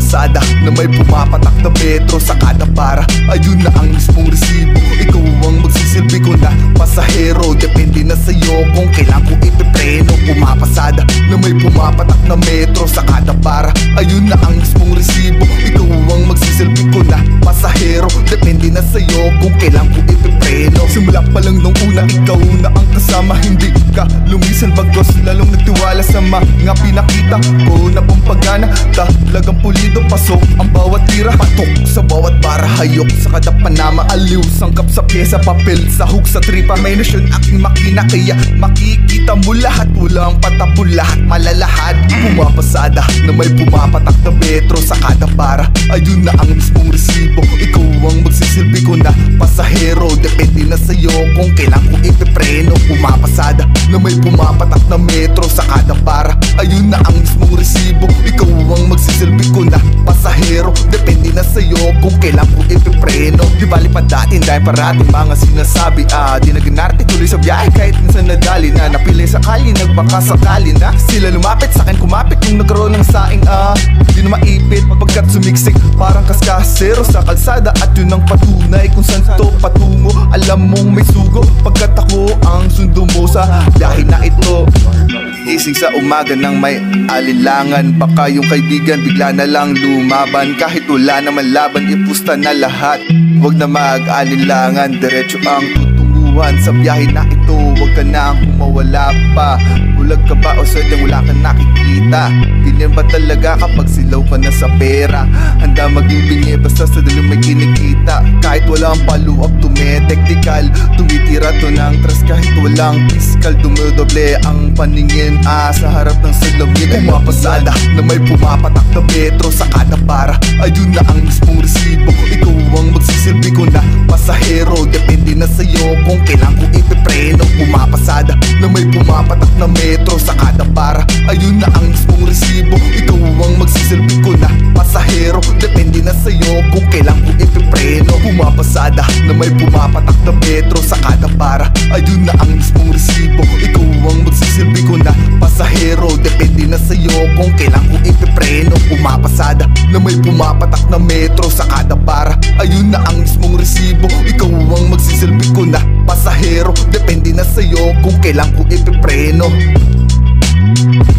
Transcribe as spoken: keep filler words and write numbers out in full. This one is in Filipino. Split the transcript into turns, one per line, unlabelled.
Pumapasada na may pumapatak na metro sa kada para. Ayun na ang mismong resibo, ikaw ang magsisilbi ko na pasahero. Depende na sa'yo kung kailan ko ipipreno. Pumapasada na may pumapatak na metro sa kada para. Ayun na ang mismong resibo, ikaw ang magsisilbi ko na pasahero. Depende na sa'yo kung kailan ko ipipreno. Simula pa lang nung una, ikaw na ang kasama. Hindi ka lumisan bagos, lalong nagtiwala sa mga pinakita ko na pampagana. Talagang pulido, pasok ang bawat tira, patok sa bawat bara, hayok sa kada panama. Aliw, sangkap sa pyesa, papel, sahog sa tripa. May nasyon aking makina, kaya makikita mo lahat. Walang patapon, lahat malalahad. Pumapasada na may pumapatak na metro sa kada para. Ayun na ang mismong resibo, ikaw ang magsisilbi ko na pasahero. Depende na sa'yo kung kailan ko ipipreno. Pumapasada na may pumapatak na metro sa kada para. Ayun na ang mismong resibo, ikaw ang magsisilbi ko na pasahero. Depende na sa'yo kung kailan ko ipipreno. Di bali pa dati dahil parating mga sinasabi. Ah, di naginarte tuloy sa biyahe kahit minsan nadali na. Napili sakali, nagbaka sakali na sila lumapit sa akin, kumapit kung nagkaroon ng saing. Ah, di na maipit pagkat sumiksik parang kaskasero sa kalsada. At yun ang patunay kung saan to patungo. Alam mong may sugo pagkat ako ang sundo mo sa biyahe na ito. Gising sa umaga nang may alinlangan, baka yung kaibigan bigla na lang lumaban. Kahit wala naman laban, ipusta na lahat. Huwag na mag-alinlangan, diretso ang tutunguhan sa biyahe na ito. Huwag ka nang humawala pa. Bulag ka ba o sadyang wala kang nakikita? Ganyan ba talaga kapag silaw ka na sa pera? Handa maging bingi basta sa dalawang may kinikita. Kahit walang follow-up, tume-technical. Tumitira to ng trust kahit walang fiscal. Dumodoble ang paningin ah, sa harap ng salamin. Pumapasada na may pumapatak na metro sa kada para. Ayun na ang mismong resibo, ikaw ang magsisilbi ko na pasahero. Depende na sa'yo kung kailan ko ipipreno. Pumapasada na may pumapatak na metro sa kada para. Ayun na ang mismong resibo, ikaw ang magsisilbi ko na pasahero. Depende na sa'yo kung kailan ko ipipreno. Pumapasada na may pumapatak na metro sa kada para. Ayun na ang mismong resibo, ikaw ang magsisilbi ko na pasahero. Depende na sa'yo kung kailan ko ipipreno. Pumapasada na may pumapatak na metro sa kada para. Ayun na ang mismong resibo, ikaw ang magsisilbi ko na pasahero. Depende na sa'yo kung kailan ko ipipreno.